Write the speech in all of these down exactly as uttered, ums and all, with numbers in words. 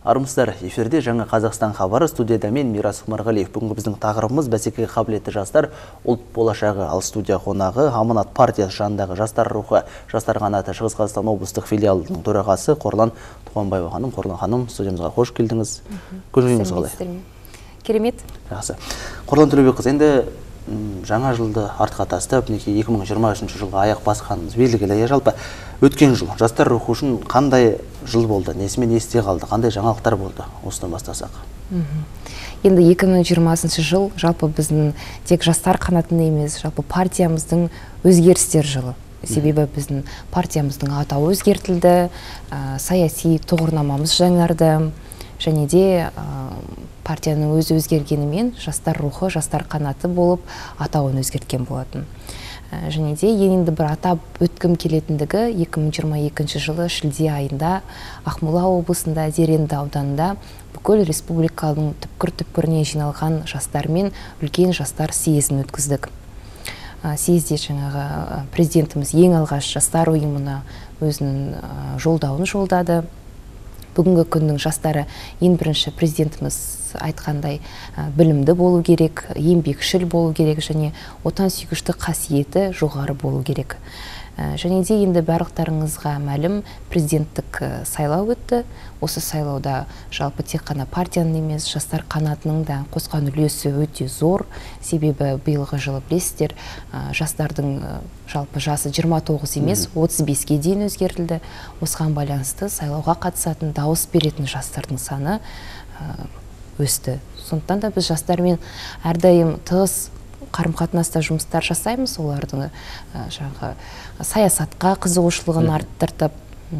Армысыздар, эфирде жаңа Қазақстан хабары, студияда мен Мирас Құмарғалиев. Бүгінгі біздің тақырыбымыз бәсекеге қабілетті жастар, ұлт болашағы. Ал студия қонағы Аманат партиясы жанындағы жастар рухы, жастар қанаты Шығыс Қазақстан облыстық филиалының төрағасы Қорлан Туғанбаева ханым. Қорлан ханым, студиямызға қош келдіңіз. Көңіліңіз қалай? Керемет. Жақсы. Қорлан Төлеубекқызы, енді жаңа жылды артқа тастап, екі мың жиырма үшінші жылға аяқ басқанымыз белгілі. Жалпы өткен жыл жастар рухы үшін қандай жыл болды? Несімен есте қалды? Қандай жаңалықтар болды? Осыдан бастасақ. Енді екі мың жиырмасыншы жыл жалпы біздің тек жастар қанатында емес, жалпы партиямыздың өзгерістер жылы. Себебі біздің партиямыздың атауы өзгертілді, саяси тұғырнамамыз жаңарды, және де партияның өзі өзгергенімен жастар рухы, жастар қанаты болып атауын өзгерткен болатын. Және де енді бір атап өткім келетіндігі екі мың жиырма екінші жылы шілде айында Ақмола облысында Зеренді ауданында бүкіл республиканың түпкір-түпкіріне жиналған жастармен үлкен жастар съезін өткіздік. Съезде жаңағы президентіміз ең алғаш жастар ұйымына өзінің жолдауын жолдады. Бүгінгі күннің жастары ең бірінші президентіміз айтқандай білімді болу керек, еңбекшіл болу керек және отансүйгіштік қасиеті жоғары болу керек. Және де енді барлықтарыңызға мәлім президенттік сайлау өтті. Осы сайлауда жалпы тек қана партияның емес, жастар қанатының да қосқан үлесі өте зор. Себебі биылғы жылы білесіздер, жастардың жалпы жасы жиырма тоғыз емес, отыз беске дейін өзгертілді. Осыған байланысты сайлауға қатысатын, дауыс беретін жастардың саны өсті. Сондықтан да біз жастармен әрдайым тығыз қарым-қатынаста жұмыстар жасаймыз, олардың жаңағы саясатқа қызығушылығын арттыртып,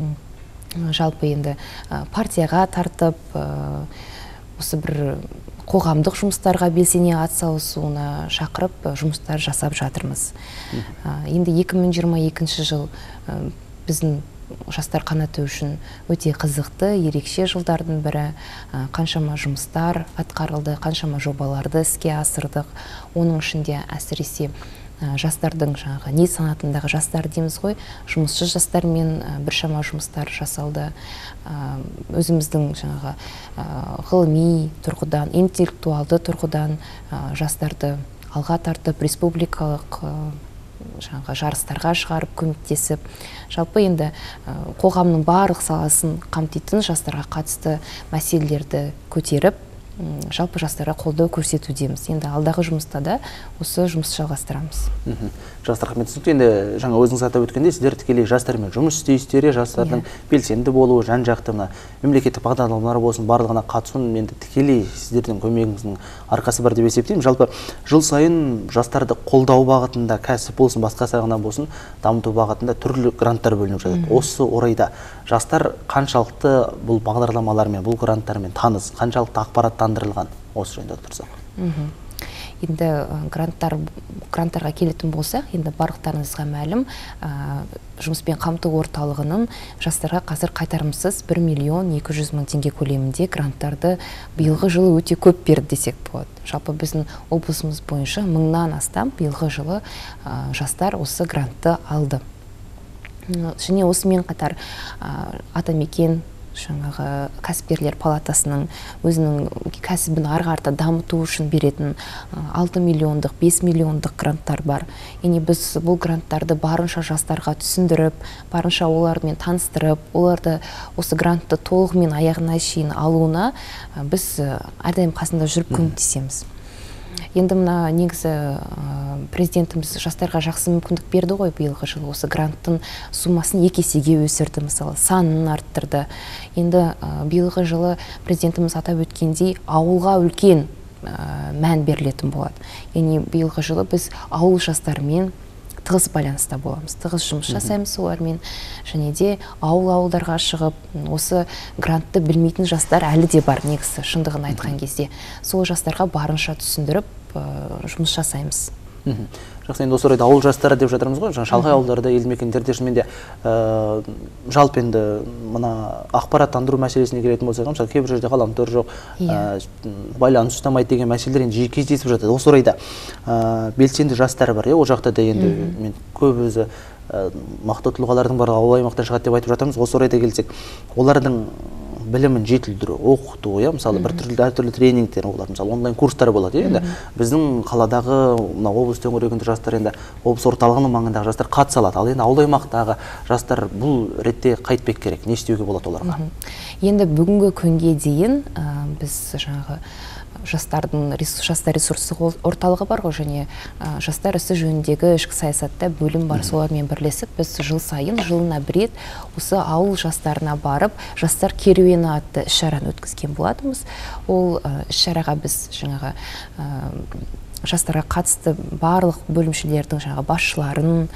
жалпы енді партияға тартып, осы бір қоғамдық жұмыстарға белсене атсалысуына шақырып жұмыстар жасап жатырмыз. Енді екі мың жиырма екінші жыл біздің жастар қанаты үшін өте қызықты, ерекше жылдардың бірі. Қаншама жұмыстар атқарылды, қаншама жобаларды іске асырдық. Оның ішінде әсіресе жастардың жаңағы не санатындағы жастар дейміз ғой, жұмысшы жастармен біршама жұмыстар жасалды. Өзіміздің жаңағы ғылыми тұрғыдан, интеллектуалды тұрғыдан жастарды алға тартып, республикалық жаңағы жарыстарға шығарып көмектесіп, жалпы енді қоғамның барлық саласын қамтитын жастарға қатысты мәселелерді көтеріп, жалпы жастарға қолдау көрсетудеміз. Енді алдағы жұмыста да осы жұмысты жалғастырамыз. Жастар рахмет. Енді жаңа өзіңіз атап өткендей, сіздер тікелей жастармен жұмыс істейсіздер, жастардың белсенді болуы, жан-жақты мемлекеттік бағдарламалар болсын, барлығына қатысуын енді тікелей сіздердің көмегіңіздің арқасы бар деп есептеймін. Жалпы жыл сайын жастарды қолдау бағытында, кәсіп болсын, басқа салаға болсын, дамыту бағытында түрлі гранттар бөлініп жатады. Осы орайда жастар қаншалықты бұл бағдарламалармен, бұл гранттармен таныс, қаншалықты ақпараттандырылған, осы жайында тұрсақ. Енді гранттарға келетін болсақ, енді барлықтарыңызға мәлім, жұмыспен қамту орталығының жастарға қазір қайтарымсыз бір миллион екі жүз мың теңге көлемінде гранттарды биылғы жылы өте көп берді десек болады. Жалпы біздің облысымыз бойынша мыңнан астам биылғы жылы жастар осы грантты алды. Және осымен қатар Атамекен жаңағы кәсіпкерлер палатасының өзінің кәсібін ары қарата дамыту үшін беретін алты миллиондық, бес миллиондық гранттар бар. Яғни біз бұл гранттарды барынша жастарға түсіндіріп, барынша олармен таныстырып, оларды осы грантты толығымен аяғына шейін алуына біз әрдайым қасында жүріп көмектесеміз. Енді мына негізі президентіміз жастарға жақсы мүмкіндік берді ғой биылғы жылы. Осы гранттың сумасын екі есеге өсірді, мысалы, санын арттырды. Енді биылғы жылы президентіміз атап өткендей ауылға үлкен мән берілетін болады. Яғни биылғы жылы біз ауыл жастарымен тығыз байланыста боламыз, тығыз жұмыс жасаймыз олармен, және де ауыл-ауылдарға шығып, осы грантты білмейтін жастар әлі де бар, негізі шындығын айтқан кезде. Сол жастарға барынша түсіндіріп жұмыс жасаймыз. Жақсы, енді осы орайда ауыл жастары деп жатырмыз ғой, шалғай ауылдарда, елді мекендерде шынымен де жалпы енді мына ақпараттандыру мәселесіне келетін болсақ, мысалы кейбір жерде ғаламтор жоқ, байланыс ұстамайды деген мәселелер енді жиі кездесіп жатады. Осы орайда белсенді жастар бар, ол жақта да енді мен көп өзі мықты тұлғалардың бар ауыл аймақтан шығады деп айтып жатырмыз. Осы орайда келсек, олардың білімін жетілдіру, оқыту, иә, мысалы бір түрлі әртүрлі тренингтер болады, мысалы онлайн курстар болады. Енді біздің қаладағы, мына облыс төңірегінде жастар, енді облыс орталығының маңындағы жастар қатыса алады. Ал енді ауыл аймақтағы жастар бұл ретте қайтпек керек, не істеуге болады оларға? Енді бүгінгі күнге дейін біз жаңағы жастардың жастар ресурсы орталығы бар ғой, және жастар ісі жөніндегі ішкі саясатта бөлім бар, солармен бірлесіп біз жыл сайын жылына бір рет осы ауыл жастарына барып жастар керуені атты іс-шараны өткізген болатынбыз. Ол іс-шараға біз жаңағы жастарға қатысты барлық бөлімшелердің жаңағы басшыларын,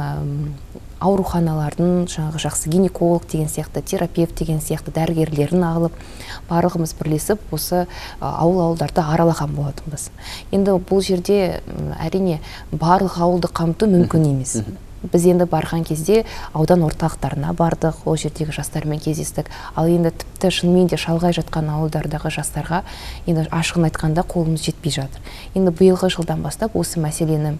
ауруханалардың жаңағы жақсы гинеколог деген сияқты, терапевт деген сияқты дәрігерлерін алып, барлығымыз бірлесіп осы ауыл-ауылдарды аралаған болатынбыз. Енді бұл жерде әрине барлық ауылды қамту мүмкін емес. Біз енді барған кезде аудан орталықтарына бардық, ол жердегі жастармен кездестік. Ал енді тіпті шынымен де шалғай жатқан ауылдардағы жастарға енді ашығын айтқанда қолымыз жетпей жатыр. Енді биылғы жылдан бастап осы мәселені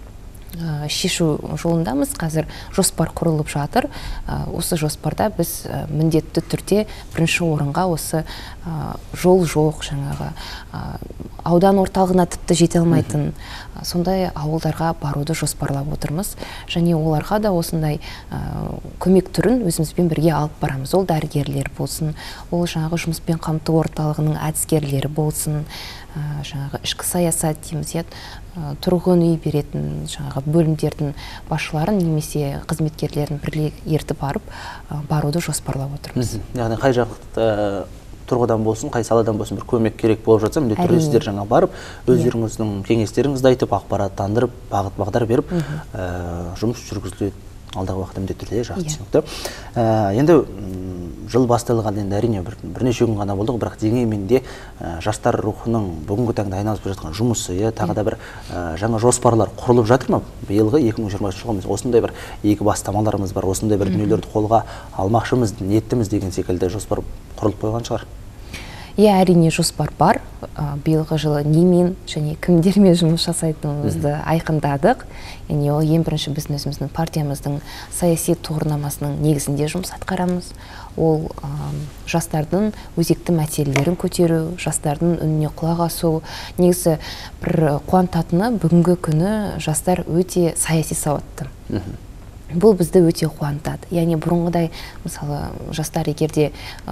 шешу жолындамыз. Қазір жоспар құрылып жатыр. Осы жоспарда біз міндетті түрде бірінші орынға осы жол жоқ, жаңағы аудан орталығына тіпті жете алмайтын сондай ауылдарға баруды жоспарлап отырмыз. Және оларға да осындай көмек түрін өзімізбен бірге алып барамыз. Ол дәрігерлер болсын, ол жаңағы жұмыспен қамту орталығының әдіскерлері болсын, жаңағы ішкі саясат дейміз, тұрғын үй беретін жаңағы бөлімдердің басшыларын немесе қызметкерлерін бірге ертіп барып баруды жоспарлап отырмыз. Яғни қай жақты тұрғыдан болсын, қай саладан болсын бір көмек керек болып жатса, міндетті түрде сіздер жаңа барып, өздеріңіздің кеңестеріңізді айтып, ақпараттандырып, бағыт бағдар беріп, жұмыс жүргізіледі. Алдағы уақытта міндетті түрде жақсы түсінікті. Енді жыл басталған енді әрине бірнеше күн ғана болдық, бірақ дегенмен де жастар рухының бүгінгі таңда айналысып жатқан жұмысы, тағы да бір жаңа жоспарлар құрылып жатыр ма? Биылғы екі мың жиырмасыншы жылға осындай бір игі бастамаларымыз бар, осындай бір дүниелерді қолға алмақшымыз, ниеттіміз деген секілді жоспар құрылып қойған шығар. Иә, әрине жоспар бар. Биылғы жылы немен және кімдермен жұмыс жасайтынымызды айқындадық. Яғни ол ең бірінші біздің өзіміздің партиямыздың саяси тұғырнамасының негізінде жұмыс атқарамыз. Ол жастардың өзекті мәселелерін көтеру, жастардың үніне құлақ асу. Негізі бір қуантатыны бүгінгі күні жастар өте саяси сауатты. Бұл бізді өте қуантады. Яғни бұрынғыдай, мысалы, жастар егерде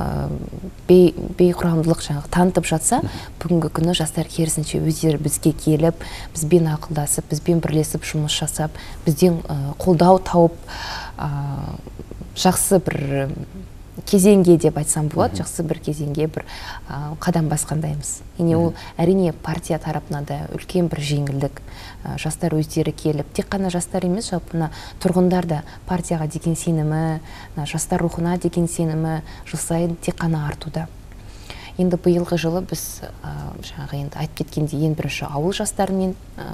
бейқұрамдылық жаңағы танытып жатса, бүгінгі күні жастар керісінше өздері бізге келіп, бізбен ақылдасып, бізбен бірлесіп жұмыс жасап, бізден қолдау тауып, жақсы бір кезеңге деп айтсам болады, жақсы бір кезеңге бір қадам басқандаймыз. Яғни ол әрине партия тарапынан да үлкен бір жеңілдік. Жастар өздері келіп, тек қана жастар емес, жалпы тұрғындар да партияға деген сенімі, жастар рухына деген сенімі жыл сайын тек қана артуда. Енді биылғы жылы біз жаңағы енді айтып кеткендей ең бірінші ауыл жастарымен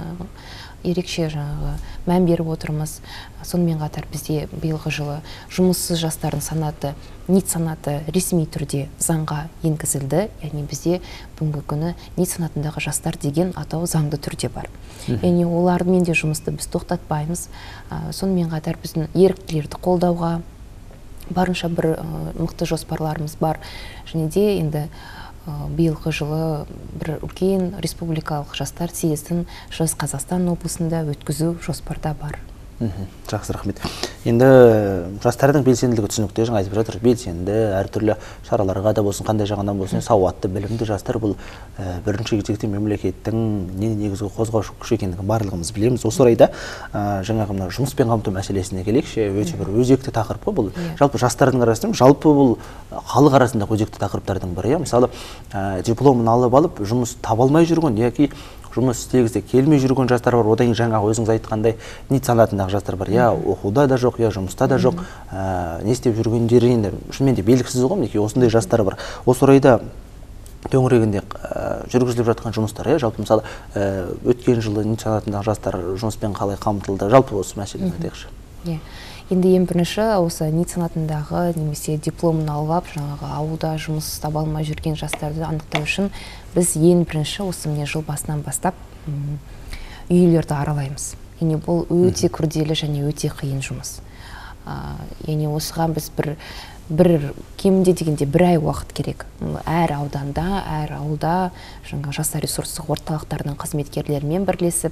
ерекше жаңағы мән беріп отырмыз. Сонымен қатар бізде биылғы жылы жұмыссыз жастардың санаты, НИИТ санаты ресми түрде заңға енгізілді. Яғни бізде бүгінгі күні НИИТ санатындағы жастар деген атау заңды түрде бар. Яғни олармен де жұмысты біз тоқтатпаймыз. Сонымен қатар біздің еріктілерді қолдауға барынша бір мықты жоспарларымыз бар. Және де енді биылғы жылы бір үлкен республикалық жастар съезін Шығыс Қазақстан облысында өткізу жоспарда бар. Жақсы, рахмет. Енді жастардың белсенділігі түсінікті, жаңа айтып жатыр, белсенді, әртүрлі шараларға да болсын, қандай жағынан болсын, сауатты, білімді жастар бұл бірінші кезекте мемлекеттің не негізгі қозғаушы күш екендігін барлығымыз білеміз. Осы орайда жаңағы мына жұмыспен қамту мәселесіне келейікші, өте бір өзекті тақырып қой бұл. Жалпы жастардың арасында, жалпы бұл халық арасында өзекті тақырыптардың бірі. Мысалы, дипломын алып алып, жұмыс таба алмай жүрген яки жұмыс істегісі келмей жүрген жастар бар. Одан кейін жаңа өзіңіз айтқандай НИИТ санатындағы жастар бар. Я оқуда да жоқ, я жұмыста да жоқ. Не істеп жүргендері енді шынымен де белгісіз ғой, мінекей осындай жастар бар. Осы орайда төңірегінде жүргізіліп жатқан жұмыстар, жалпы мысалы өткен жылы НИИТ санатындағы жастар жұмыспен қалай қамтылды, жалпы осы мәселені айтайықшы. Енді ең бірінші осы НИИТ санатындағы немесе дипломын алып, жаңағы ауылда жұмыс таба алмай жүрген жастарды анықтау үшін біз ең бірінші осы міне жыл басынан бастап үйлерді аралаймыз. Яғни бұл өте күрделі және өте қиын жұмыс. яғни осыған біз бір бір кемінде дегенде бір ай уақыт керек. Әр ауданда, әр ауылда жаңа жастар ресурстық орталықтарының қызметкерлерімен бірлесіп,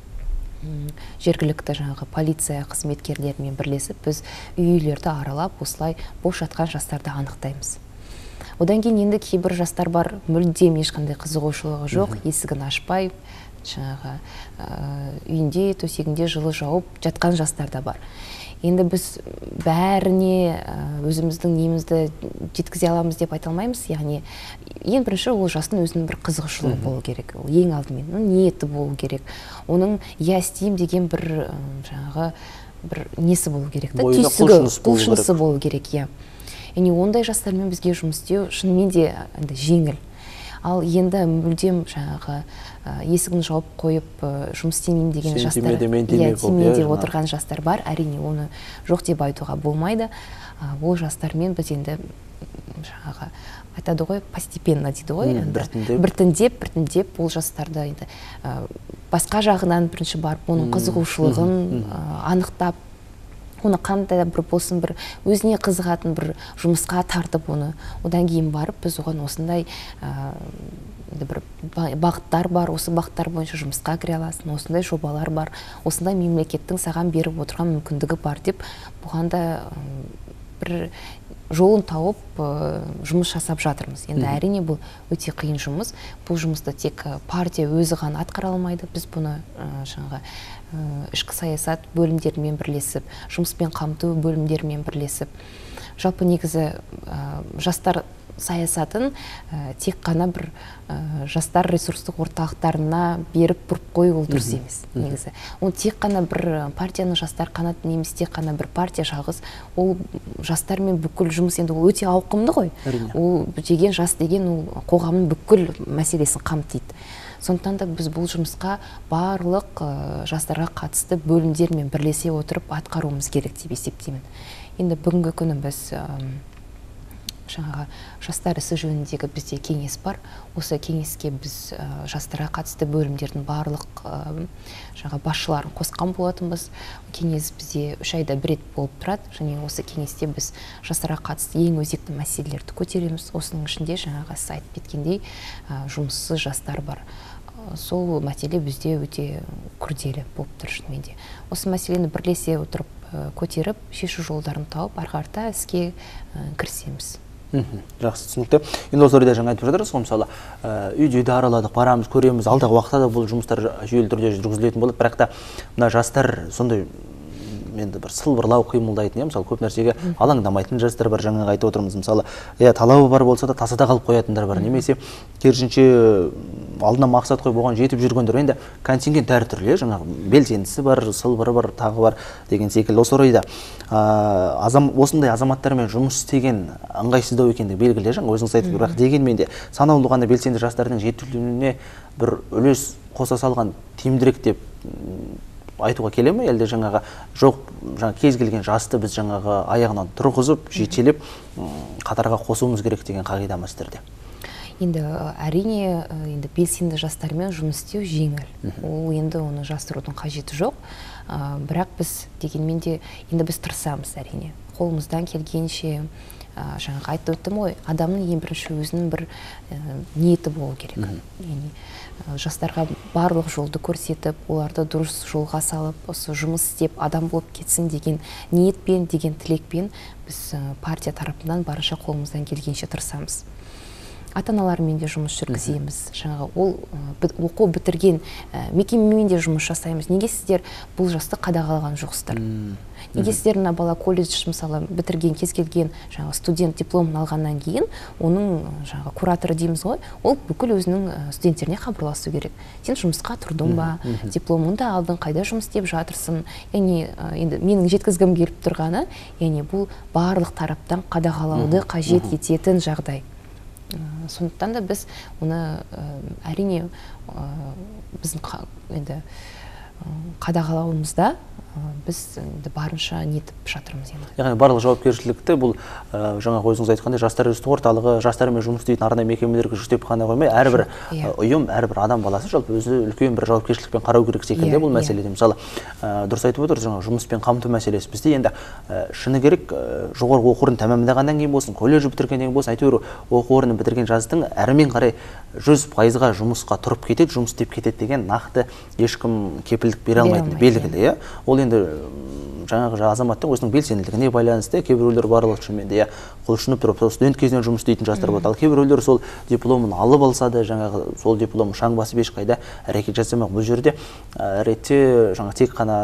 жергілікті жаңағы полиция қызметкерлерімен бірлесіп, біз үйлерді аралап, осылай бос жатқан жастарды анықтаймыз. Одан кейін енді кейбір жастар бар, мүлдем ешқандай қызығушылығы жоқ, есігін ашпай, жаңағы үйінде, төсегінде жылы жауып жатқан жастар да бар. Енді біз бәріне өзіміздің немізді жеткізе аламыз деп айта алмаймыз. Яғни ең бірінші ол жастың өзінің бір қызығушылығы болу керек. Ол ең алдымен ниеті болу керек. Оның я істеймін деген бір жаңағы бір несі болу керек. Түйсігі, құлшынысы болу керек. Яғни ондай жастармен бізге жұмыс істеу шынымен де жеңіл. Ал енді мүлдем жаңағы есігін жауып қойып жұмыс істемеймін деген жастар, темеде отырған жастар бар. Әрине оны жоқ деп айтуға болмайды. Ол жастармен біз енді жаңағы айтады ғой, постепенно дейді ғой, біртіндеп, біртіндеп ол жастарды енді басқа жағынан бірінші барып, оның қызығушылығын анықтап, оны қандай бір болсын бір өзіне қызығатын бір жұмысқа тартып оны, одан кейін барып біз оған осындай бір бағыттар бар, осы бағыттар бойынша жұмысқа кіре аласың, осындай жобалар бар, осындай мемлекеттің саған беріп отырған мүмкіндігі бар деп бұған да бір жолын тауып жұмыс жасап жатырмыз. Енді әрине бұл өте қиын жұмыс. Бұл жұмысты тек партия өзі ғана атқара алмайды. Біз бұны жаңағы ішкі саясат бөлімдерімен бірлесіп, жұмыспен қамту бөлімдерімен бірлесіп, жалпы негізі жастар саясатын тек қана бір жастар ресурстық орталықтарына беріп бұрып қою ол дұрыс емес негізі. Ол тек қана бір партияның жастар қанаты немесе тек қана бір партия жалғыз, ол жастармен бүкіл жұмыс енді ол өте ауқымды ғой. Ол деген жас деген ол қоғамның бүкіл мәселесін қамтиды. Сондықтан да біз бұл жұмысқа барлық жастарға қатысты бөлімдермен бірлесе отырып атқаруымыз керек деп есептеймін. Енді бүгінгі күні біз жаңағы жастар ісі жөніндегі бізде кеңес бар. Осы кеңеске біз жастарға қатысты бөлімдердің барлық жаңа басшыларын қосқан болатынбыз. Кеңес бізде үш айда бір рет болып тұрады, және осы кеңесте біз жастарға қатысты ең өзекті мәселелерді көтереміз. Осының ішінде жаңағы сіз айтып кеткендей жұмыссыз жастар бар. Сол мәселе бізде өте күрделі болып тұр шынымен де. Осы мәселені бірлесе отырып көтеріп, шешу жолдарын тауып, ары қарата іске кірісеміз. Жақсы, түсінікті. Енді осы орайда жаңа айтып жатырсыз ғой, мысалы, үйді араладық, барамыз, көреміз, алдағы уақытта да бұл жұмыстар жүйелі түрде жүргізілетін болады. Бірақ та мына жастар сондай енді бір сылбырлау қимылдайтын, мысалы көп нәрсеге алаңдамайтын жастар бар, жаңа айтып отырмыз. Мысалы, иә, талабы бар болса да тасада қалып қоятындар бар, немесе керісінше алдына мақсат қойып оған жетіп жүргендер. Енді контингент әртүрлі, жаңағы белсендісі бар, сылбыры бар, тағы бар деген секілді. Осы орайда осындай азаматтармен жұмыс істеген ыңғайсыздау екендігі белгілі, жаңа өзіңіз айтып, бірақ дегенмен де санаулы ғана белсенді жастардың жетілуіне бір үлес қоса салған тиімдірек деп айтуға келе ме, әлде жаңағы жоқ, жаңа кез келген жасты біз жаңағы аяғынан тұрғызып, жетелеп, қатарға қосуымыз керек деген қағидамыз түрде. Енді әрине, енді белсенді жастармен жұмыс істеу жеңіл. Ол енді оны жастырудың қажеті жоқ. Бірақ біз дегенмен де енді біз тырысамыз әрине. Қолымыздан келгенше, жаңағы айтып өттім ғой, адамның ең бірінші өзінің бір ниеті болу керек. Жастарға барлық жолды көрсетіп, оларды дұрыс жолға салып, осы жұмыс істеп, адам болып кетсін деген ниетпен, деген тілекпен біз партия тарапынан барынша қолымыздан келгенше тырысамыз. Ата-аналармен де жұмыс жүргіземіз. Жаңағы ол оқу бітірген мекемемен де жұмыс жасаймыз. Неге сіздер бұл жасты қадағалаған жоқсыздар? Неге сіздер мына бала колледж мысалы бітірген кез келген жаңағы студент дипломын алғаннан кейін, оның жаңағы кураторы дейміз ғой, ол бүкіл өзінің студенттеріне хабарласу керек. Сен жұмысқа тұрдың ба, дипломыңды алдың, қайда жұмыс істеп жатырсың? Яғни енді менің жеткізгім келіп тұрғаны, яғни бұл барлық тараптан қадағалауды қажет ететін жағдай. Сондықтан да біз оны әрине біздің енді қадағалауымызда біз енді барынша нетіп жатырмыз енді. Яғни барлық жауапкершілікті бұл жаңағы өзіңіз айтқандай жастар үздік орталығы, жастармен жұмыс істейтін арнайы мекемелерге жүктеп қана қоймай, әрбір ұйым, әрбір адам баласы жалпы өзі үлкен бір жауапкершілікпен қарау керек секілді бұл мәселеде. Мысалы, дұрыс айтып отыр, жаңағы жұмыспен қамту мәселесі бізде енді шыны керек жоғарғы оқу орнын тәмамдағаннан кейін болсын, колледж бітіргеннен кейін болсын, әйтеуір оқу орнын бітірген жастың әрмен қарай жүз пайызға жұмысқа тұрып кетеді, жұмыс істеп кетеді деген нақты ешкім кепілдік бере алмайтыны белгілі, иә. Ол енді жаңағы азаматтың өзінің белсенділігіне байланысты, кейбіреулер барлық шынымен де құлшынып тұрып студент кезінен жұмыс істейтін жастар болады. Ал кейбіреулер сол дипломын алып алса да, жаңағы сол диплом шаң басып ешқайда әрекет жасамақ. Бұл жерде ретте жаңағы тек қана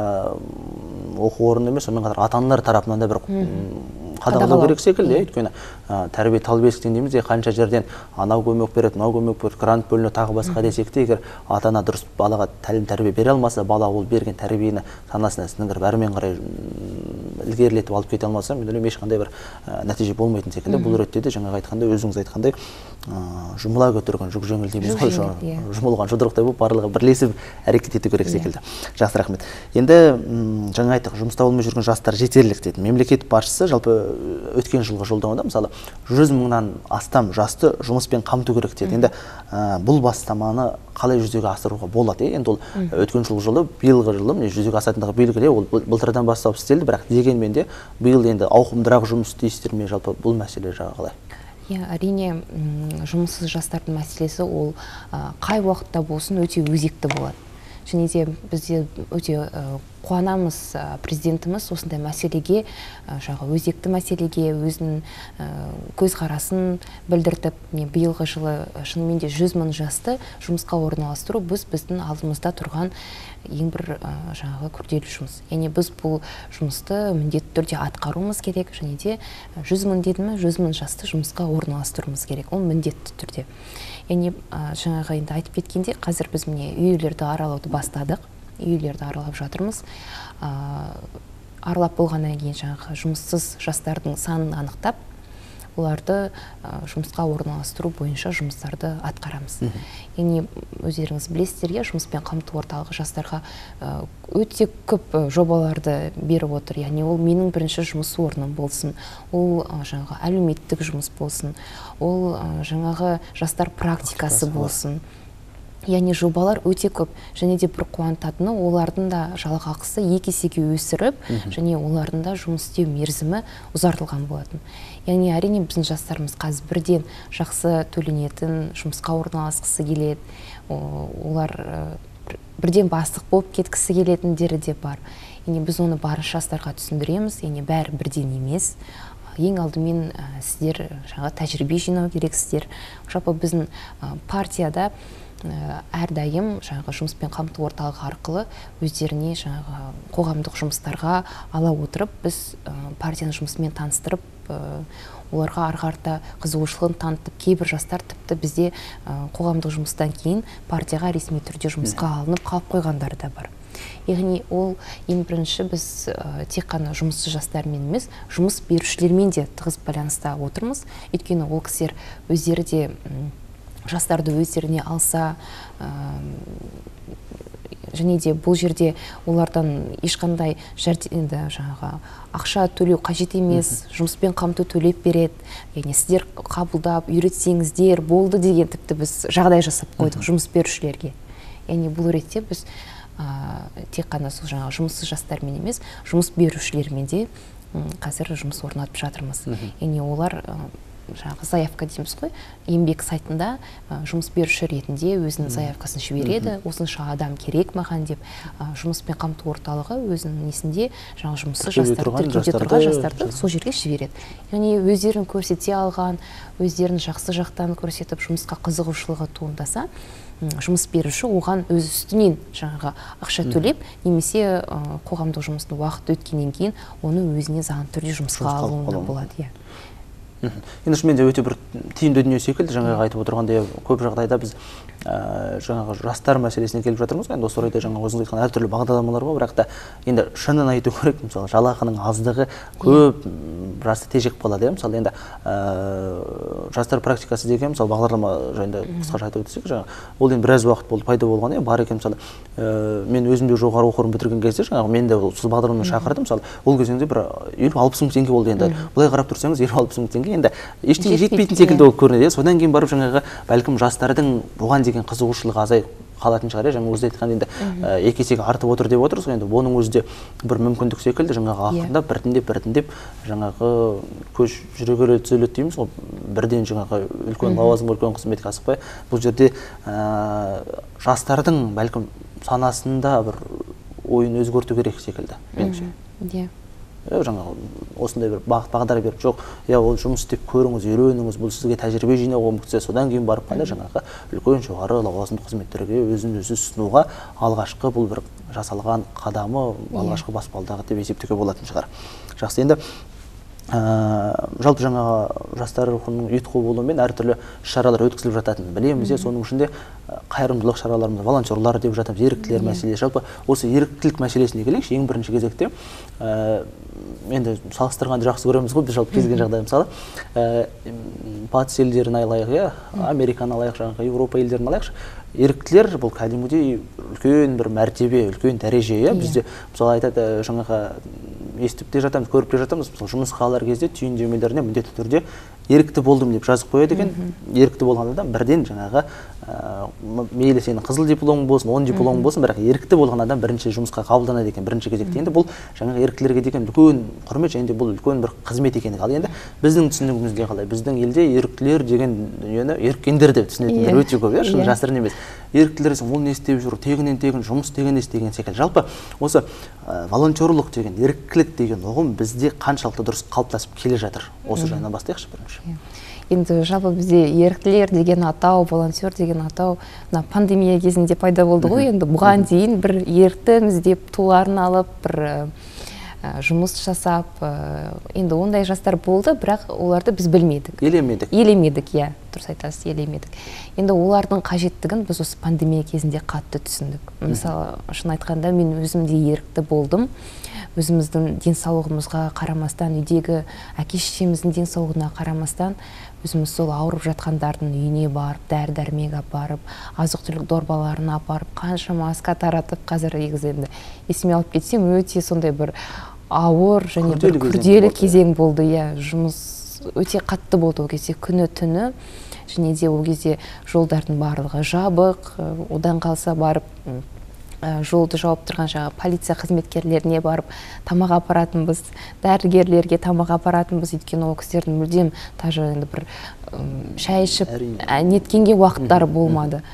оқу орны емес, сонымен қатар ата-аналар тарапынан да бір қадағалау керек секілді, өйткені тәрбие тал бесіктен дейміз, қанша жерден анау көмек береді, мынау көмек береді, грант бөлінеді, тағы басқа десек те, егер ата-ана дұрыс балаға тәлім тәрбие бере алмаса, бала ол берген тәрбиені санасына сіңіріп әрмен қарай ілгерілетіп алып кете алмаса, мен ойлаймын ешқандай бір нәтиже болмайтын секілді. Бұл ретте де жаңағы айтқандай, өзіңіз айтқандай, жұмыла көтерген жүк жеңіл дейміз ғой, жұмылған жұдырықтай болып барлығы бірлесіп әрекет ету керек секілді. Жақсы, рахмет. Енді жаңа айттық, жұмыста болмай жүрген жастар жетерлік деді. Мемлекет басшысы жалпы өткен жылғы жолдауында мысалы жүз мыңнан астам жасты жұмыспен қамту керек деді. Енді бұл бастаманы қалай жүзеге асыруға болады? Енді ол өткен жылғы жылы, биылғы жылы жүзеге асатындығы белгілі, ол былтырдан бастап істелді, бірақ дегенмен де биыл енді ауқымдырақ жұмыс істейсіздер ме, жалпы бұл мәселе жағы қалай? Иә, әрине жұмыссыз жастардың мәселесі ол қай уақытта болсын өте өзекті болады. Және де бізде өте қуанамыз, президентіміз осындай мәселеге, жаңағы өзекті мәселеге өзінің көзқарасын білдіртіп, биылғы жылы шынымен де жүз мың жасты жұмысқа орналастыру біз біздің алдымызда тұрған ең бір жаңағы күрделі жұмыс. Яғни біз бұл жұмысты міндетті түрде атқаруымыз керек, және де жүз мың дедім, жүз мың жасты жұмысқа орналастыруымыз керек. Ол міндетті түрде. Яғни жаңағы енді айтып кеткенде, қазір біз міне үйлерді аралауды бастадық, үйлерді аралап жатырмыз. Аралап болғаннан кейін жаңағы жұмыссыз жастардың санын анықтап, оларды жұмысқа орналастыру бойынша жұмыстарды атқарамыз. Яғни өздеріңіз білесіздер, жұмыспен қамту орталығы жастарға өте көп жобаларды беріп отыр. Яғни ол менің бірінші жұмыс орным болсын, ол жаңағы әлеуметтік жұмыс болсын, ол жаңағы жастар практикасы болсын. Яғни жобалар өте көп, және де бір қуантатыны олардың да жалақысы екі есеге өсіріп, және олардың да жұмыс істеу мерзімі ұзартылған болатын. Яғни әрине біздің жастарымыз қазір бірден жақсы төленетін жұмысқа орналасқысы келеді, олар бірден бастық болып кеткісі келетіндері де бар. Яғни біз оны барынша жастарға түсіндіреміз, яғни бәрі бірден емес. Ең алдымен сіздер жаңа тәжірибе жинау керексіздер. Жалпы біздің партияда әрдайым жаңағы жұмыспен қамту орталығы арқылы өздеріне жаңағы қоғамдық жұмыстарға ала отырып, біз партияның жұмысымен таныстырып, оларға арғы-арта қызығушылығын танытып, кейбір жастар тіпті бізде қоғамдық жұмыстан кейін партияға ресми түрде жұмысқа алынып қалып қойғандары да бар. Яғни ол ең бірінші біз тек қана жұмыссыз жастармен емес, жұмыс берушілермен де тығыз байланыста отырмыз. Өйткені ол кісілер өздері де жастарды өздеріне алса, және де бұл жерде олардан ешқандай жәрдемді жаңағы ақша төлеу қажет емес, жұмыспен қамту төлеп береді. Яғни сіздер қабылдап, үйретсеңіздер болды деген тіпті біз жағдай жасап қойдық жұмыс берушілерге. Яғни бұл ретте біз тек қана сол жаңағы жұмыссыз жастармен емес, жұмыс берушілермен де қазір жұмыс орнатып жатырмыз. Яғни олар жаңағы заявка дейміз ғой, еңбек сайтында жұмыс беруші ретінде өзінің заявкасын жібереді, осынша адам керек маған деп, жұмыспен қамту орталығы өзінің несінде жаңағы жұмыссыз жастарды, тіркеуде тұрған жастарды сол жерге жібереді. Яғни өздерін көрсете алған, өздерін жақсы жақтан көрсетіп, жұмысқа қызығушылығы туындаса, жұмыс беруші оған өз үстінен жаңағы ақша төлеп, немесе қоғамдық жұмыстың уақыт өткеннен кейін оны өзіне заңды түрде жұмысқа алуына болады. Енді шынымен де өте бір тиімді дүние секілді, жаңағы айтып отырғандай, көп жағдайда біз жаңағы жастар мәселесіне келіп жатырмыз ғой. Енді осы орайда жаңа өзіңіз айтқан әртүрлі бағдарламалар бар, бірақ та енді шынын айту керек, мысалы жалақының аздығы көп жасты тежеп қалады. Мысалы енді жастар практикасы деген мысалы бағдарлама жайында қысқаша айтып өтсек, жаңа ол енді біраз уақыт болды пайда болған, бар екен. Мысалы мен өзім де жоғары оқу орнын бітірген кезде жаңағы мен де сол бағдарламаны шақырдым. Мысалы ол кезеңде бір елу алпыс мың теңге болды. Енді былай қарап тұрсаңыз елу алпыс мың теңге енді ештеңе жетпейтін секілді болып көрінеді. Содан кейін барып жаңағы бәлкім жастардың бұған деген қызығушылығы азайып қалатын шығар. Жаңа өзі айтқан енді екі есеге артып отыр деп отырсыз ғой. Енді оның өзі де бір мүмкіндік секілді, жаңағы ақырындап біртіндеп біртіндеп жаңағы көш жүре бере түзеледі дейміз ғой. Бірден жаңағы үлкен лауазымға, үлкен қызметке асықпай, бұл жерде жастардың бәлкім санасында бір ойын өзгерту керек секілді, меніңше. Иә. Жаңағы осындай бір бағыт бағдар беріп, жоқ, я ол жұмыс істеп көріңіз, үйреніңіз, бұл сізге тәжірибе жинауға мүмкіндік, содан кейін барып қана жаңағы үлкен жоғары лауазымды қызметтерге өзін өзі ұсынуға алғашқы бұл бір жасалған қадамы, алғашқы баспалдағы деп есептеуге болатын шығар. Жақсы, енді жалпы жаңағы жастар рухының ұйытқы болуымен әртүрлі шаралар өткізіліп жататынын білеміз. Соның ішінде қайырымдылық шараларымыз, волонтерлар деп жатамыз, еріктілер мәселесі. Жалпы осы еріктілік мәселесіне келейікші, ең бірінші кезекте енді салыстырғанды жақсы көреміз ғой, біз жалпы кез келген жағдай, мысалы батыс елдерін алайық, Американы алайық, жаңағы Еуропа елдерін алайықшы, еріктілер бұл кәдімгідей үлкен бір мәртебе, үлкен дәреже. Бізде мысалы айтады, жаңағы естіп те жатамыз, көріп те жатамыз, мысалы жұмысқа алар кезде түйіндемелеріне міндетті түрде ерікті болдым деп жазып қояды екен. Ерікті болған адам бірден жаңағы мейлі сенің қызыл дипломың болсын, он дипломың болсын, бірақ ерікті болған адам бірінші жұмысқа қабылданады екен, бірінші кезекте. Енді бұл жаңағы еріктілерге деген үлкен құрмет, және де бұл үлкен бір қызмет екені. Ал енді біздің түсінігімізде қалай? Біздің елде еріктілер деген дүниені еріккендер деп түсінетіндер өте көп, шын жасырын емес. Еріктілер ол не істеп жүр, тегінен тегін жұмыс деген не істеген секілді. Жалпы осы волонтерлық деген, еріктілік деген ұғым бізде қаншалықты дұрыс қалыптасып келе жатыр? Осы жайынан бастайықшы бірінші. Енді жалпы бізде еріктілер деген атау, волонтер деген атау пандемия кезінде пайда болды ғой. Енді бұған дейін бір еріктіміз деп туларын алып, бір жұмыс жасап, енді ондай жастар болды, бірақ оларды біз білмедік. Елемедік. Елемедік, иә, дұрыс айтасыз, елемедік. Енді олардың қажеттігін біз осы пандемия кезінде қатты түсіндік. Мысалы, шын айтқанда мен өзім де ерікті болдым. Өзіміздің денсаулығымызға қарамастан, үйдегі әке-шешеміздің денсаулығына қарамастан, өзіміз сол ауырып жатқандардың үйіне барып, дәрі-дәрмек апарып, азық-түлік дорбаларын апарып, қанша маска таратып, қазір енді есіме алып кетсем, өте сондай бір ауыр және бір күрделі кезең болды. Иә, жұмыс өте қатты болды ол кезде, күні түні, және де ол кезде жолдардың барлығы жабық, одан қалса барып жолды жауып тұрған жаңағы полиция қызметкерлеріне барып тамақ апаратынбыз, дәрігерлерге тамақ апаратынбыз, өйткені ол кісілердің мүлдем даже енді бір шай ішіп неткенге уақыттары болмады.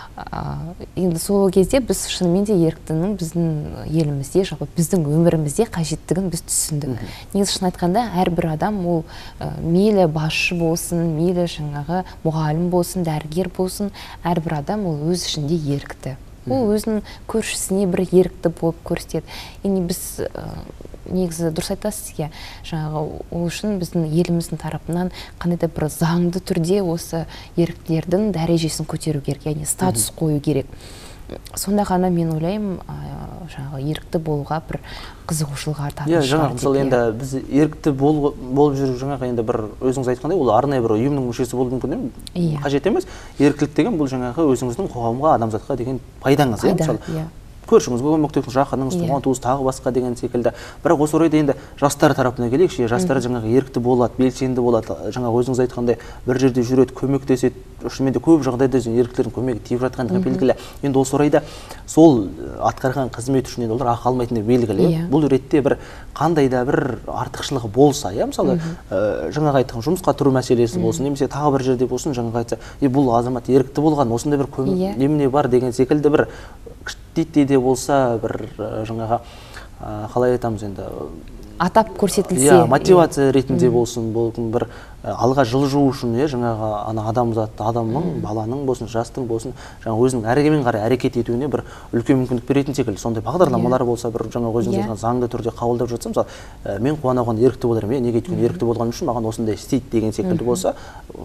Енді сол кезде біз шынымен де еріктінің біздің елімізде, жалпы біздің өмірімізде қажеттігін біз түсіндік. Негізі шын айтқанда әрбір адам ол мейлі басшы болсын, мейлі жаңағы мұғалім болсын, дәрігер болсын, әрбір адам ол өз ішінде ерікті. Ол өзінің көршісіне бір ерікті болып көрсетеді. Енді біз негізі дұрыс айтасыз, иә, жаңағы ол үшін біздің еліміздің тарапынан қандай да бір заңды түрде осы еріктілердің дәрежесін көтеру керек, яғни статус қою керек. Сонда ғана мен ойлаймын, жаңағы ерікті болуға бір қызығушылық артатын шығар. Жаңағы мысалы енді біз ерікті болып жүріп жаңағы енді бір өзіңіз айтқандай, ол арнайы бір ұйымның мүшесі болуы мүмкін емес, қажет емес. Еріктілік деген бұл жаңағы өзіңіздің қоғамға, адамзатқа деген пайдаңыз, мысалы көршіңізге көмектесіңіз, жақыныңыз, туған туыс, тағы басқа деген секілді. Бірақ осы орайда енді жастар тарапына келейікші, жастар жаңағы ерікті болады, белсенді болады, жаңағы өзіңіз айтқандай бір жерде жүреді, көмектеседі. Шынымен де көп жағдайда еріктілердің көмегі тиіп жатқандығы белгілі. Енді осы орайда сол атқарған қызмет үшін олар ақы алмайтындығы белгілі. Бұл ретте бір қандай да бір артықшылығы болса, мысалы жаңағы айтқан жұмысқа тұру мәселесі болсын, немесе тағы бір жерде болсын, жаңағы айтса, бұл азамат ерікті болған, осындай бір көмек немене бар деген секілді бір кішкентай де болса бір жаңағы қалай айтамыз енді атап көрсетілсе, мотивация ретінде болсын, бір алға жылжу үшін, жаңағы адамзатты, адамның, баланың болсын, жастың болсын, жаңағы өзінің әрекетімен қарай әрекет етуіне бір үлкен мүмкіндік беретін секілді. Сондай бағдарламалар болса, бір жаңағы өзіңіз айтқан заңды түрде қабылдап жатса, мысалы мен қуана қуана ерікті болармын, неге өйткені ерікті болған үшін маған осындай істейді деген секілді болса,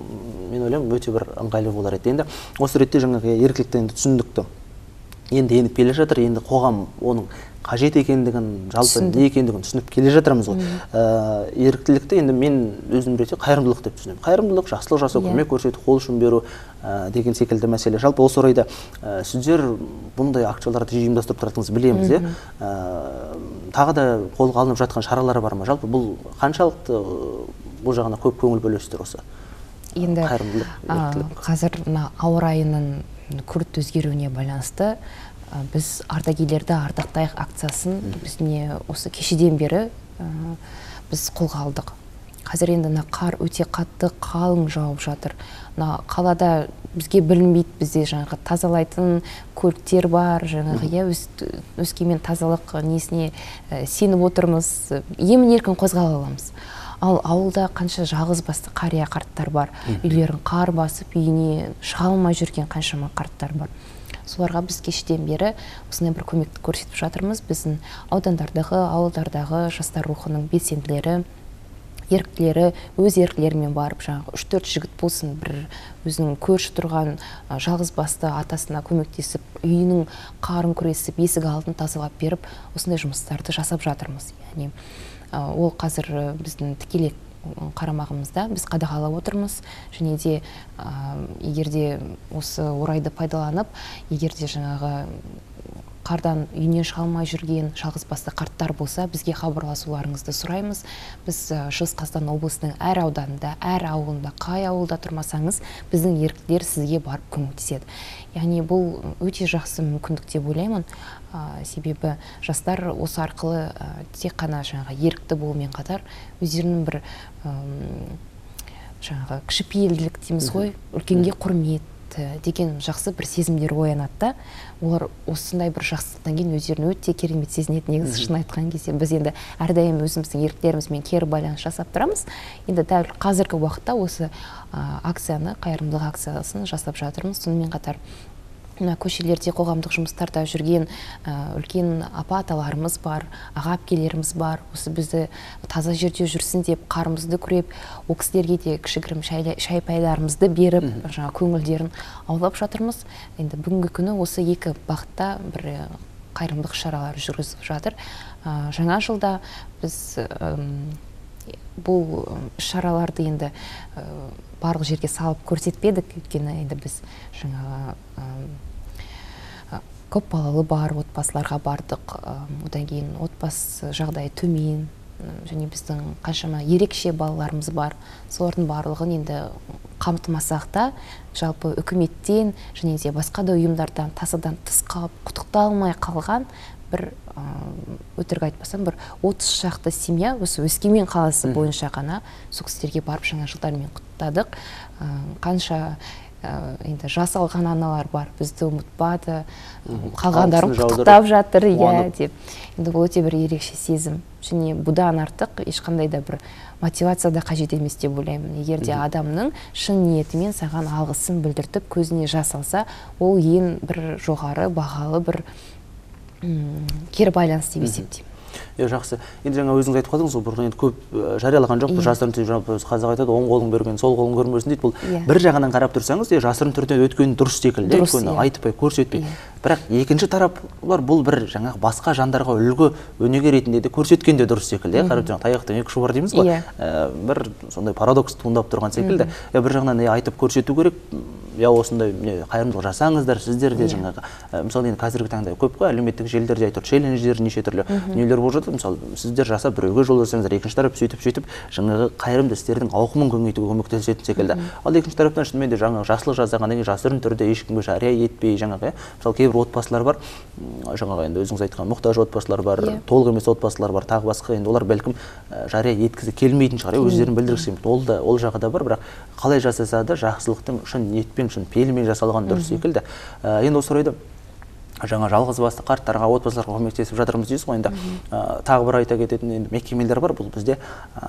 мен ойлаймын өте бір ыңғайлы болар еді. Енді осы ретте жаңағы еріктілікті енді түсіндікті. Енді еніп келе жатыр, енді қоғам оның қажет екендігін, жалпы не екендігін түсініп келе жатырмыз ғой. Еріктілікті енді мен өзім ретте қайырымдылық деп түсінемін. Қайырымдылық, жақсылық жасау, көмек көрсету, қол ұшын беру деген секілді мәселе. Жалпы осы орайда сіздер бұндай акцияларды жиі ұйымдастырып тұратыныңызды білеміз, иә. Тағы да қолға алынып жатқан шаралар бар ма? Жалпы бұл қаншалықты бұл жағына көп көңіл бөлесіздер осы? Енді қазір ауа райының күрт өзгеруіне байланысты біз ардагерлерді ардақтайық акциясын бізде осы кешеден бері біз қолға алдық. Қазір енді қар өте қатты қалың жауып жатыр. Қалада бізге білінбейді, бізде жаңағы тазалайтын көліктер бар, жаңағы иә Өскемен тазалық несіне сеніп отырмыз, емін-еркін қозғала аламыз. Ал ауылда қанша жалғыз басты қария қарттар бар, үйлерін қар басып, үйіне шыға алмай жүрген қаншама қарттар бар. Соларға біз кешеден бері осындай бір көмекті көрсетіп жатырмыз. Біздің аудандардағы, ауылдардағы жастар рухының белсенділері, еріктілері өз еріктілерімен барып, жаңағы үш төрт жігіт болсын, бір өзінің көрші тұрған жалғыз басты атасына көмектесіп, үйінің қарын күресіп, есік алдын тазалап беріп, осындай жұмыстарды жасап жатырмыз. Яғни ол қазір біздің тікелей қарамағымызда, біз қадағалап отырмыз. Және де егерде осы орайды пайдаланып, егерде жаңағы қардан үйінен шыға алмай жүрген жалғыз басты қарттар болса, бізге хабарласуларыңызды сұраймыз. Біз Шығыс Қазақстан облысының әр ауданында, әр ауылында, қай ауылда тұрмасаңыз, біздің еріктілер сізге барып көмектеседі. Яғни бұл өте жақсы мүмкіндік деп ойлаймын. Себебі жастар осы арқылы тек қана жаңағы ерікті болумен қатар өздерінің бір жаңағы кішіпейілділік дейміз ғой, үлкенге құрмет деген жақсы бір сезімдер оянады. Олар осындай бір жақсылықтан кейін өздерін өте керемет сезінеді. Негізі шын айтқан кезде біз енді әрдайым өзіміздің еріктілерімізбен кері байланыс жасап тұрамыз. Енді дәл қазіргі уақытта осы акцияны, қайырымдылық акциясын жасап жатырмыз. Сонымен қатар көшелерде қоғамдық жұмыстарда жүрген үлкен апа-аталарымыз бар, аға-әпкелеріміз бар. Осы бізді таза жерде жүрсін деп қарымызды күреп, ол кісілерге де кішігірім шай-пайдарымызды беріп, жаңа көңілдерін аулап жатырмыз. Енді бүгінгі күні осы екі бағытта бір қайырымдылық шаралар жүргізіп жатыр. Жаңа жылда біз бұл шараларды енді барлық жерге салып көрсетпедік, өйткені енді біз жаңағы көп балалы бар отбасыларға бардық, одан кейін отбасы жағдайы төмен, және біздің қаншама ерекше балаларымыз бар. Солардың барлығын енді қамтымасақ та, жалпы үкіметтен және де басқа да ұйымдардан тасадан тыс қалып құттықтай қалған бір өтірік айтпасам, бір отыз шақты семья осы Өскемен қаласы бойынша ғана сол кісілерге барып жаңа жылдармен құттықтадық. Қанша енді жас алған аналар бар, бізді ұмытпады, қалғандарын құттықтап жатыр, иә деп. Енді бұл өте бір ерекше сезім. Және бұдан артық ешқандай да бір мотивация да қажет емес деп ойлаймын. Егер де адамның шын ниетімен саған алғысын білдіртіп, көзіне жас алса, ол ең бір жоғары бағалы бір кері байланыс деп есептеймін. Жақсы. Енді жаңа өзіңіз айтып қалдыңыз, бұрын енді көп жариялаған жоқ, жасырын түрде қазақ айтады, оң қолың көрген, сол қолың көрмесін дейді. Бұл бір жағынан қарап тұрсаңыз, жасырын түрде өткені дұрыс секілді, өйткені айтпай, көрсетпей. Бірақ екінші тарап бар, бұл бір жаңағы басқа жандарға үлгі өнеге ретінде де көрсеткен де дұрыс секілді. Қарап тұрсаңыз, таяқтың екі ұшы бар дейміз ғой. Бір сондай парадокс туындап тұрған секілді. Бір жағынан айтып көрсету керек, я осындай қайырымдылық жасаңыздар, сіздер де жаңағы, мысалы енді қазіргі таңда көп қой, әлеуметтік желілерде айтыр, челлендждер, неше түрлі дүниелер болып жатыр. Мысалы, сіздер жасап біреуге жол берсеңіздер, екінші тарап сөйтіп сөйтіп жаңағы қайырымды істердің ауқымын кеңейтуге көмектесетін секілді. Ал екінші тараптан шынымен де жаңағы жақсылық жасағаннан кейін жасырын түрде ешкімге жария етпей, жаңағы, мысалы кейбір отбасылар бар, жаңағы енді өзіңіз айтқан мұқтаж отбасылар бар, толық емес отбасылар бар, тағы басқа, енді олар бәлкім жария еткізі келмейтін шығар, өздерін білдіргісі келмейді. Ол да ол жағы да бар, бірақ қалай жасаса да жақсылықтың шын ниетпен, шын пейілмен жасалған дұрыс секілді. Енді осы орайда жаңа жалғыз басты қарттарға, отбасыларға көмектесіп жатырмыз дейсіз ғой. Енді тағы бір айта кететін енді мекемелер бар, бұл бізде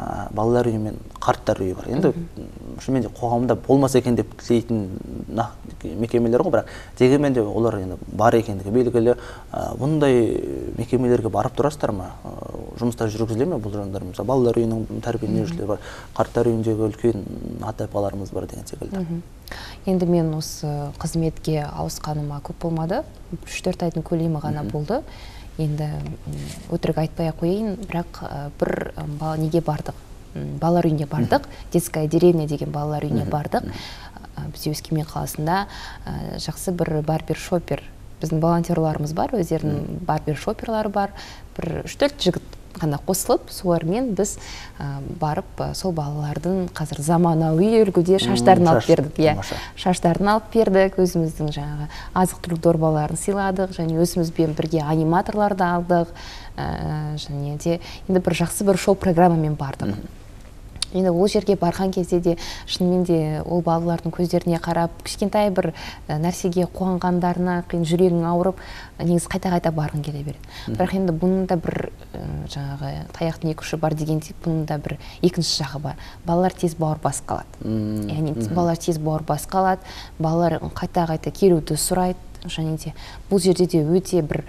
балалар үйі мен қарттар үйі бар. Енді шынымен де қоғамда болмаса екен деп тілейтін мекемелер ғой, бірақ дегенмен де олар енді бар екендігі белгілі. Бұндай мекемелерге барып тұрасыздар ма? Жұмыстар жүргізіле ме бұл жандар? Мысалы, балалар үйінің тәрбиеленушілері бар, қарттар үйіндегі үлкен ата-апаларымыз бар деген секілді. Енді мен осы қызметке ауысқаныма көп болмады, үш төрт айдың көлемі ғана болды. Енді өтірік айтпай қояйын, бірақ бір неге бардық, балалар үйіне бардық, детская деревня деген балалар үйіне бардық. Біз Өскемен қаласында жақсы бір барбер-шопер, біздің волонтерларымыз бар, өздерінің барбер-шоперлары бар, бір үш төрт жігіт ғана қосылып, солармен біз барып сол балалардың қазір заманауи үлгіде шаштарын алып бердік. Шаштарын алып бердік, өзіміздің жаңағы азық-түлік дорбаларын сыйладық, және өзімізбен бірге аниматорларды алдық, және де енді бір жақсы бір шоу программамен бардық. Енді ол жерге барған кезде де шынымен де ол балалардың көздеріне қарап, кішкентай бір нәрсеге қуанғандарына қиын жүрегің ауырып, негізі қайта-қайта барғың келе береді. Бірақ енді бұның да бір жаңағы таяқтың екі ұшы бар дегендей, бұның да бір екінші жағы бар. Балалар тез бауыр басып қалады. Яғни балалар тез бауыр басып қалады, балалар қайта-қайта келуді сұрайды, және де бұл жерде де өте бір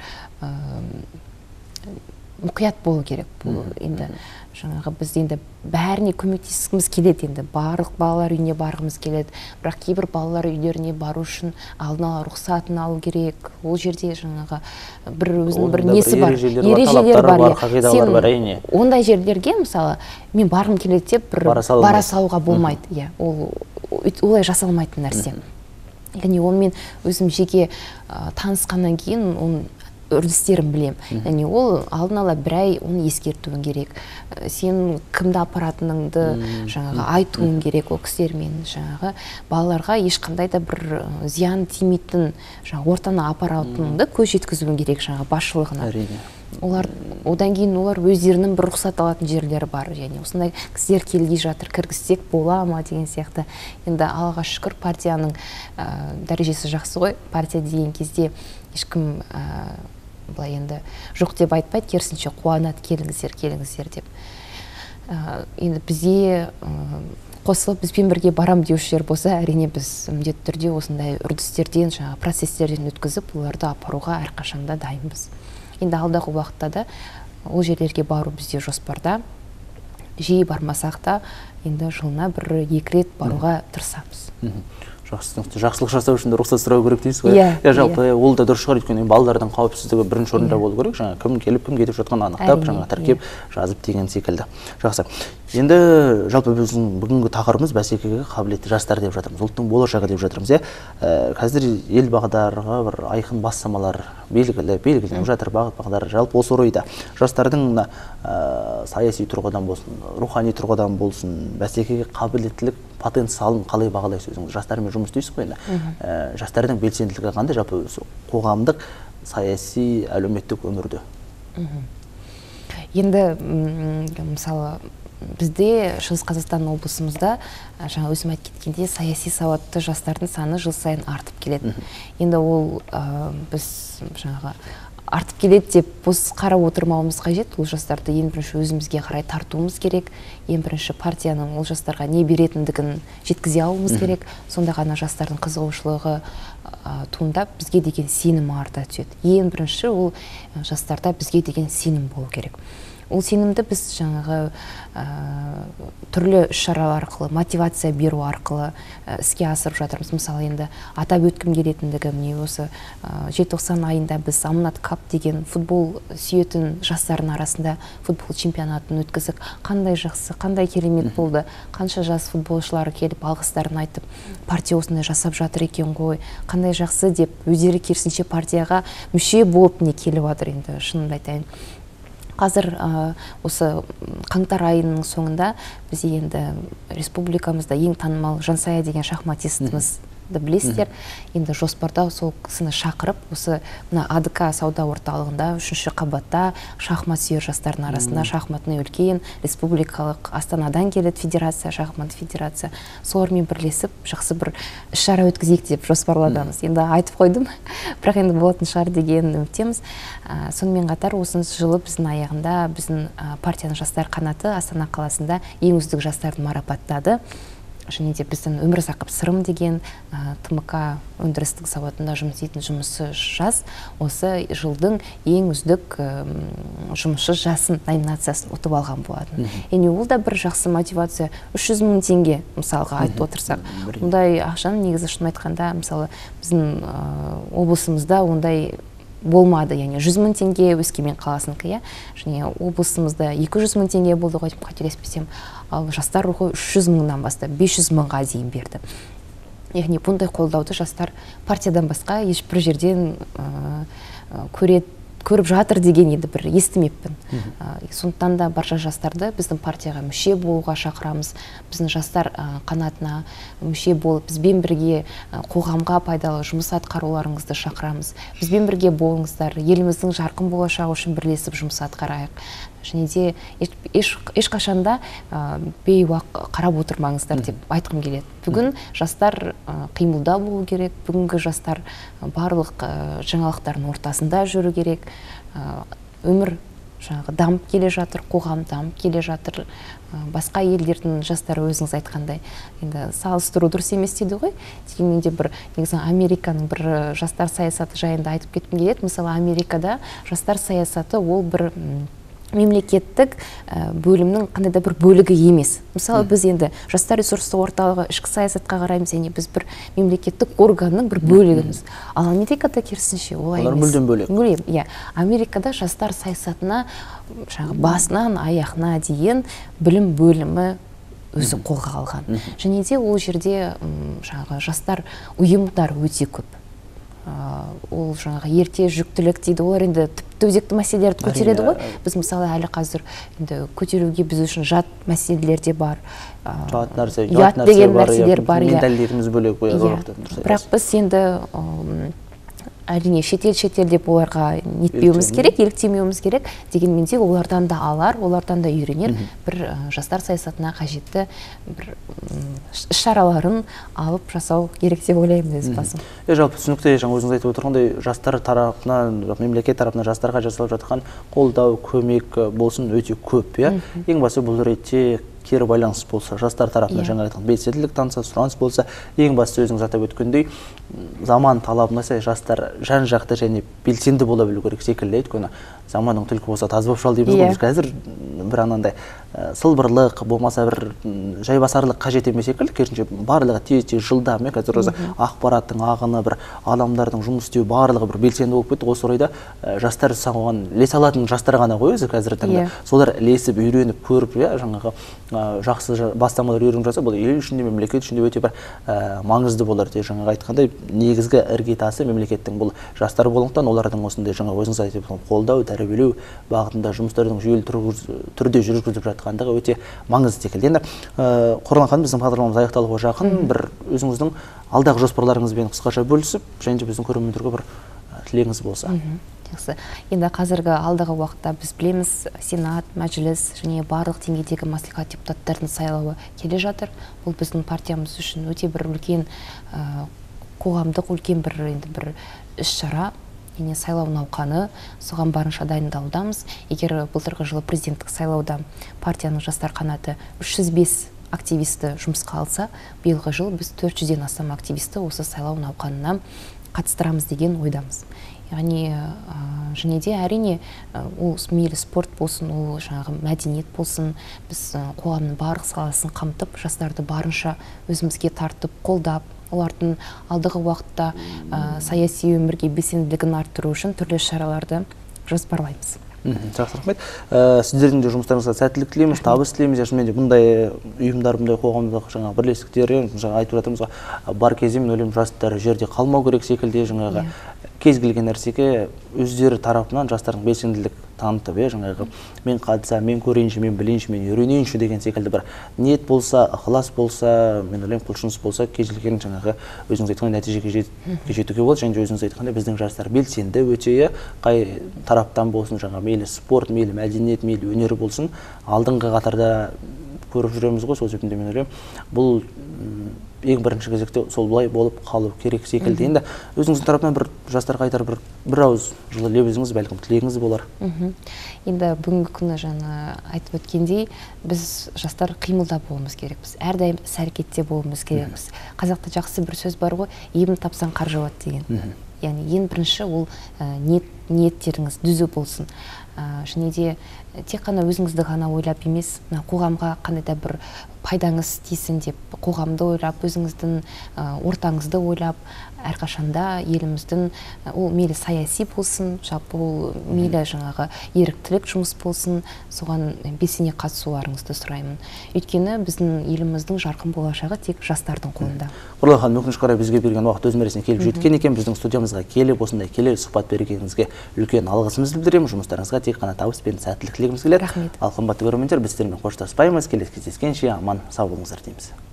мұқият болу керек. Бұл енді жаңағы біз енді бәріне көмектескіміз келеді, енді барлық балалар үйіне барғымыз келеді, бірақ кейбір балалар үйлеріне бару үшін алдын ала рұқсатын алу керек. Ол жерде жаңағы бір өзінің бір несі бар, ережелер бар, қағидалар бар. Ондай жерлерге мысалы мен барғым келеді деп бір бара салуға болмайды. Ол олай жасалмайтын нәрсе. Яғни онымен өзім жеке танысқаннан кейін оның үрдістерін білем. Яғни ол алдын ала бір ай оны ескертуің керек. Сен кімді апаратыныңды жаңағы айтуың керек ол кісілермен. Жаңағы балаларға ешқандай да бір зиян тимейтін жаңағы ортаны апаратыныңды көз жеткізуің керек жаңағы басшылығына. Олар одан кейін олар өздерінің бір рұқсат алатын жерлері бар. Яғни осындай кісілер келгей жатыр, кіргізсек бола ма деген сияқты. Енді Аллаға шүкір, партияның дәрежесі жақсы ғой. Партия деген кезде ешкім былай енді жоқ деп айтпайды, керісінше қуанады, келіңіздер, келіңіздер деп. Енді бізге қосылып, бізбен бірге барам деушілер болса, әрине біз міндетті түрде осындай үрдістерден, жаңағы процестерден өткізіп, оларды апаруға әрқашанда дайынбыз. Енді алдағы уақытта да ол жерлерге бару бізде жоспарда. Жиі бармасақ та, енді жылына бір екі рет баруға тырысамыз. Жақсылық жасау үшін рұқсат сұрау керек дейсіз ғой. Иә, жалпы ол да дұрыс шығар, өйткені балалардың қауіпсіздігі бірінші орында болу керек. Жаңа кім келіп, кім кетіп жатқанын анықтап, жаңа тіркеп, жазып деген секілді. Жақсы. Енді жалпы біздің бүгінгі тақырыбымыз бәсекеге қабілетті жастар деп жатырмыз, ұлттың болашағы деп жатырмыз. Қазір ел бағдарға бір айқын бастамалар белгілі, белгіленіп жатыр, бағыт бағдар. Жалпы осы орайда жастардың саяси тұрғыдан болсын, рухани тұрғыдан болсын, бәсекеге қабілеттілік потенциалын қалай бағалайсыз өзіңіз? Жастармен жұмыс істейсіз ғой енді. Жастардың белсенділігі қандай жалпы қоғамдық, саяси, әлеуметтік өмірде? Енді мысалы бізде Шығыс Қазақстан облысымызда жаңа өзім айтып кеткенде саяси сауатты жастардың саны жыл сайын артып келеді. Енді ол біз жаңағы артып келеді деп бос қарап отырмауымыз қажет. Ол жастарды ең бірінші өзімізге қарай тартуымыз керек. Ең бірінші партияның ол жастарға не беретіндігін жеткізе алуымыз керек. Сонда ғана жастардың қызығушылығы туындап, бізге деген сенім арта түседі. Ең бірінші ол жастарда бізге деген сенім болу керек. Ол сенімді біз жаңағы түрлі іс-шаралар арқылы, мотивация беру арқылы іске асырып жатырмыз. Мысалы енді атап өткім келетіндігі міне осы желтоқсан айында біз Аманат Кап деген футбол сүйетін жастардың арасында футбол чемпионатын өткізіп, қандай жақсы, қандай керемет болды. Қанша жас футболшылар келіп алғыстарын айтып, партия осындай жасап жатыр екен ғой, қандай жақсы деп өздері керісінше партияға мүше болып не келіп жатыр. Енді шынымды айтайын, қазір осы қаңтар айының соңында біз енді республикамызда ең танымал Жансая деген шахматистіміз білесіздер. Енді жоспарда сол кісіні шақырып, осы мына А Д К сауда орталығында үшінші қабатта шахмат сүйер жастардың арасында шахматный үлкен республикалық Астанадан келеді федерация, шахмат федерация. Солармен бірлесіп жақсы бір іс-шара өткізейік деп жоспарладамыз. Енді айтып қойдым, бірақ енді болатын шығар деген үміттеміз. Сонымен қатар осыншы жылы біздің аяғында біздің партияның жастар қанаты Астана қаласында ең үздік жастарды марапаттады. және де біздің Өмірзақов Сырым деген ТМК өндірістік зауытында жұмыс істейтін жұмысшы жас осы жылдың ең үздік жұмысшы жасын номинациясын ұтып алған болатын. Яғни ол да бір жақсы мотивация. үш жүз мың теңге мысалға айтып отырсақ, ондай ақшаны негізі шын айтқанда мысалы біздің облысымызда ондай болмады, яғни жүз мың теңге Өскемен қаласынікі, иә, және облысымызда екі жүз мың теңге болды ғой, қателеспесем, ал жастар рухы үш жүз мыңнан бастап бес жүз мыңға дейін берді. Яғни бұндай қолдауды жастар партиядан басқа ешбір жерден көреді көріп жатыр деген енді бір естімеппін. Сондықтан да барша жастарды біздің партияға мүше болуға шақырамыз. Біздің жастар қанатына мүше болып, бізбен бірге қоғамға пайдалы жұмыс атқаруларыңызды шақырамыз. Бізбен бірге болыңыздар, еліміздің жарқын болашағы үшін бірлесіп жұмыс атқарайық. Және де ешқашанда бейуақ қарап отырмаңыздар деп айтқым келеді. Бүгін жастар қимылда болу керек, бүгінгі жастар барлық жаңалықтардың ортасында жүру керек. Өмір дамып келе жатыр, қоғам дамып келе жатыр. Басқа елдердің жастары өзіңіз айтқандай, енді салыстыру дұрыс емес дейді ғой. Дегенмен де бір негізі Американың бір жастар саясаты жайында айтып кеткім келеді. Мысалы, Америкада жастар саясаты ол бір мемлекеттік бөлімнің қандай да бір бөлігі емес. Мысалы, біз енді жастар ресурстық орталығы ішкі саясатқа қараймыз, яғни біз бір мемлекеттік органның бір бөлігіміз. Ал Америкада керісінше олай емес. Олар мүлдем бөлек. Иә, Америкада жастар саясатына басынан аяғына дейін білім бөлімі өзі қолға алған. Және де ол жерде жастар ұйымдар өте көп. Ол жаңағы ерте жүктілік дейді, олар енді тіпті өзекті мәселелерді көтереді ғой. Біз мысалы әлі қазір көтеруге біз үшін жат мәселелер де бар. Жат нәрсе, ұят деген нәрселер бар. Менталитетіміз бөлек. Бірақ біз енді әрине шетел шетел деп оларға нетпеуіміз керек, еліктемеуіміз керек. Дегенмен де олардан да алар, олардан да үйренер бір жастар саясатына қажетті бір іс-шараларын алып жасау керек деп ойлаймын өз басым. Жалпы түсінікті, жаңа өзіңіз айтып отырғандай, жастар тарапынан, мемлекет тарапынан жастарға жасалып жатқан қолдау, көмек болсын өте көп, иә. Ең басы бұл ретте кері байланыс болса, жастар тарапынан жаңа айтқан белсенділік танытса, сұраныс болса, ең басты өзіңіз атап өткендей, заман талабына сай жастар жан-жақты және белсенді бола білу керек секілді. Өйткені заманның түлкі болса таз болып шал дейміз ғой. Қазір бір анандай сылбырлық, болмаса бір жайбасарлық қажет емес секілді, керісінше барлығы тез-тез жылдам. Қазір осы ақпараттың ағыны, бір адамдардың жұмыс істеу барлығы бір белсенді болып кетті. Осы орайда жастар оған ілесе алатын жастар ғана ғой өзі қазіргі таңда. Солар ілесіп, үйреніп, көріп, жаңағы жақсы бастамалар үйреніп жатса, бұл ел үшін де, мемлекет үшін де өте бір маңызды болар. Жаңағы айтқандай, негізгі іргетасы мемлекеттің бұл жастар болғандықтан, олардың осындай жаңа өзіңіз айтып отырған қолдау, тәрбиелеу бағытында жұмыстардың жүйелі түрде жүргізіліп жатқандығы өте маңызды секілді. Енді Қорлан ханым, біздің бағдарламамыз аяқталуға жақын, бір өзіңіздің алдағы жоспарларыңызбен қысқаша бөлісіп, және де біздің көрермендерге бір тілегіңіз болса. Енді қазіргі алдағы уақытта біз білеміз, Сенат, мәжіліс және барлық деңгейдегі мәслихат депутаттарының сайлауы келе жатыр. Бұл біздің партиямыз үшін өте бір үлкен қоғамдық үлкен бір енді бір іс-шара, яғни сайлау науқаны, соған барынша дайындалудамыз. Егер былтырғы жылы президенттік сайлауда партияның жастар қанаты үш жүз бес активисті жұмысқа алса, биылғы жыл біз төрт жүзден астам активисті осы сайлау науқанына қатыстырамыз деген ойдамыз. Яғни және де әрине ол мейлі спорт болсын, ол жаңағы мәдениет болсын, біз қоғамның барлық саласын қамтып, жастарды барынша өзімізге тартып, қолдап, олардың алдағы уақытта саяси өмірге белсенділігін арттыру үшін түрлі шараларды жоспарлаймыз. Жақсы, рахмет. Сіздердің де жұмыстарыңызға сәттілік тілейміз, табыс тілейміз. Шынымен де бұндай ұйымдар, бұндай қоғамдық жаңа бірлестіктер, жаңа айтып жатырмыз, бар кезде мен ойлаймын, жастар жерде қалмау керек секілді, жаңағы кез келген нәрсеге өздері тарапынан жастардың белсенділік танытып, жаңағы мен қатысам, мен көрейінші, мен білейінші, мен үйренейінші деген секілді бір ниет болса, ықылас болса, мен ойлаймын, құлшыныс болса, кез келген жаңағы өзіңіз айтқан нәтижеге жетуге болады. Және өзіңіз айтқандай біздің жастар белсенді өте, қай тараптан болсын, жаңа мейлі спорт, мейлі мәдениет, мейлі өнер болсын, алдыңғы қатарда көріп жүреміз ғой, сол себептен мен ойлаймын, бұл ең бірінші кезекте сол бұлай болып қалу керек секілді. Енді өзіңіздің тарапынан бір жастарға айтар бір бір ауыз жылы лебізіңіз, бәлкім тілегіңіз болар. Енді бүгінгі күні жаңа айтып өткендей, біз жастар қимылда болуымыз керекпіз. Әрдайым іс-әрекетте болуымыз керекпіз. Қазақта жақсы бір сөз бар ғой, ебін тапсаң қар жауады деген. Яғни ең бірінші ол ниеттеріңіз дүзу болсын. Және де тек қана өзіңізді ғана ойлап емес, қоғамға қандай да бір пайдаңыз тисін деп қоғамды ойлап, өзіңіздің ортаңызды ойлап, әрқашанда еліміздің ол мейлі саяси болсын, жалпы ол мейлі жаңағы еріктілік жұмыс болсын, соған белсене қатысуларыңызды сұраймын. Өйткені біздің еліміздің жарқын болашағы тек жастардың қолында. Құралай ханым, өкінішке қарай бізге берген уақыт өз мәресіне келіп жеткен екен. Біздің студиямызға келіп, осындай келелі сұхбат бергеніңізге үлкен алғысымызды білдіремін. Жұмыстарыңызға тек қана табыс пен сәттілік тілегіміз келеді. Рахмет. Ал қымбатты көрермендер, біз сіздермен қоштаспаймыз. Келесі кездескенше аман сау болыңыздар дейміз.